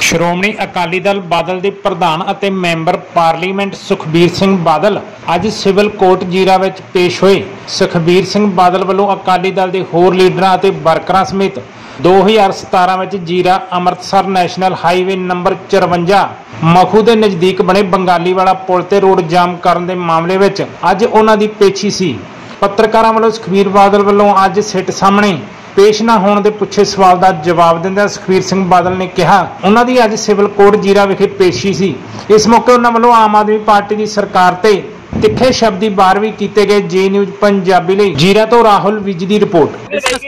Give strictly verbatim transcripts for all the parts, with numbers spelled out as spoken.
ਸ਼੍ਰੋਮਣੀ ਅਕਾਲੀ ਦਲ ਬਾਦਲ ਦੇ ਪ੍ਰਧਾਨ ਅਤੇ ਮੈਂਬਰ ਪਾਰਲੀਮੈਂਟ ਸੁਖਬੀਰ ਸਿੰਘ ਬਾਦਲ ਅੱਜ ਸਿਵਲ ਕੋਰਟ ਜੀਰਾ ਵਿੱਚ ਪੇਸ਼ ਹੋਏ। ਸੁਖਬੀਰ ਸਿੰਘ ਬਾਦਲ ਵੱਲੋਂ ਅਕਾਲੀ ਦਲ ਦੇ ਹੋਰ ਲੀਡਰਾਂ ਅਤੇ ਵਰਕਰਾਂ ਸਮੇਤ दो हज़ार सतारह ਵਿੱਚ ਜੀਰਾ ਅੰਮ੍ਰਿਤਸਰ ਨੈਸ਼ਨਲ ਹਾਈਵੇ ਨੰਬਰ चौवन ਮਖੂ ਦੇ ਨਜ਼ਦੀਕ ਬਣੇ ਬੰਗਾਲੀ ਵਾਲਾ ਪੁਲ ਤੇ ਰੋਡ ਜਾਮ ਕਰਨ ਦੇ ਮਾਮਲੇ ਵਿੱਚ ਅੱਜ ਉਹਨਾਂ ਦੀ ਪੇਸ਼ੀ ਸੀ। ਪੱਤਰਕਾਰਾਂ ਵੱਲੋਂ ਸੁਖਬੀਰ ਬਾਦਲ ਵੱਲੋਂ ਅੱਜ ਸਿੱਟ ਸਾਹਮਣੇ पेश ना होने के पुछे सवाल का जवाब देंदे सुखबीर सिंह बादल ने कहा उन्हों की अज सिविल कोर्ट जीरा विखे पेशी सी। इस मौके उन्होंने वालों आम आदमी पार्टी की सरकार ते तिखे शब्दी बार भी किए गए। जे न्यूज़ पंजाबी लई जीरा तो राहुल विज की रिपोर्ट।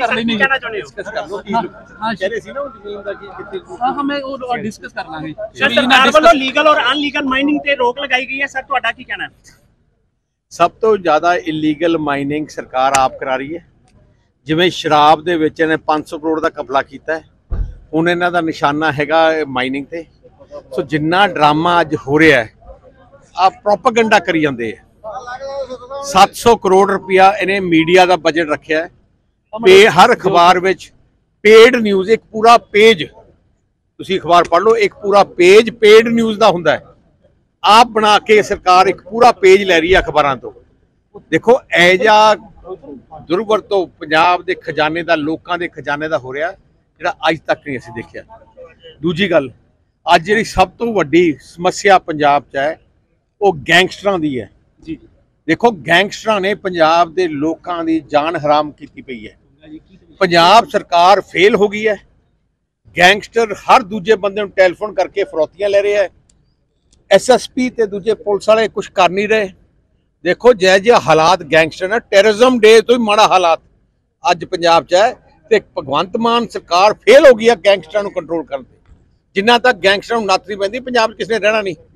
सब तो ज्यादा इलीगल माइनिंग सरकार आप करा रही है। जिवें शराब दे विच इन्हें पाँच सौ करोड़ का कपला किया है, हुण इन्हां दा निशाना हैगा माइनिंग ते। सो जिन्ना ड्रामा अज हो रहा है आ प्रोपेगेंडा करी जांदे है। सत्त सौ करोड़ रुपया इन्हें मीडिया का बजट रखा है। पे हर अखबार विच पेड न्यूज़ एक पूरा पेज तुसीं अखबार पढ़ लो, एक पूरा पेज पेड न्यूज़ का हुंदा है। आप बना के सरकार एक पूरा पेज लै रही है अखबारां तो। देखो ऐजा दुर्वरतो पंजाब के खजाने का लोगों के खजाने का हो रहा जिहड़ा अज तक नहीं असीं देखिया। दूजी गल अज जिहड़ी सब तो वड्डी समस्या पंजाब च है वो गैंगस्टरां दी है जी। देखो गैंगस्टरां ने पंजाब के लोगों की जान हराम की पई है। पंजाब सरकार फेल हो गई है। गैंगस्टर हर दूजे बंदे नूं टैलीफोन करके फरौतियां ले रहे हैं। एस एस पी ते दूजे पुलिस वाले कुछ कर नहीं रहे। देखो जै जे हालात गैंगस्टर ने टैररिज्म डे तो ही माड़ा हालात अज पंजाब च है। तो भगवंत मान सरकार फेल हो गई है गैंगस्टर को कंट्रोल करने। जिन्ना तक गैंगस्टर नत्थ नहीं पैंदी पंजाब किसने रहना नहीं।